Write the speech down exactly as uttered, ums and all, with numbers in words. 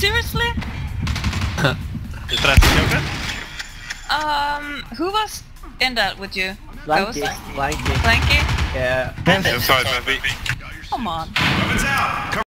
Seriously? Is that Joker? Um, who was in that with you? Blanky, Ghost? Blanky. Blanky? Yeah. Inside my beat. Come on. Weapons out!